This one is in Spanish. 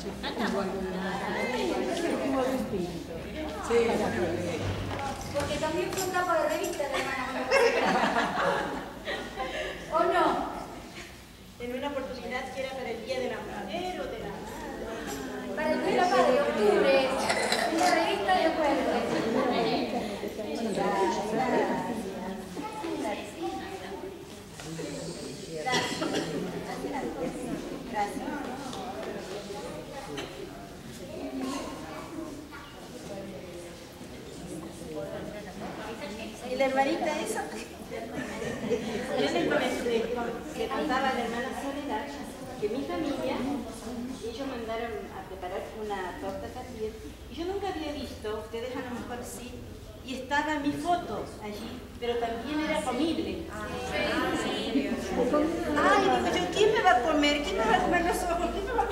Como distinto. Sí. Porque también fue un tapa de revista, hermana. ¿O no? En una oportunidad que era para el Día de la Mujer o de la Madre. Para el Día de la Madre, octubre, una revista de jueves. Gracias. ¿Y la hermanita esa? Yo le contaba a la hermana Soledad que mi familia, ellos mandaron a preparar una torta también, y yo nunca había visto, ustedes a lo mejor sí, y estaba mi foto allí, pero también era comible. Ay, digo yo, ¿quién me va a comer? ¿Quién me va a comer los ojos? ¿Quién me va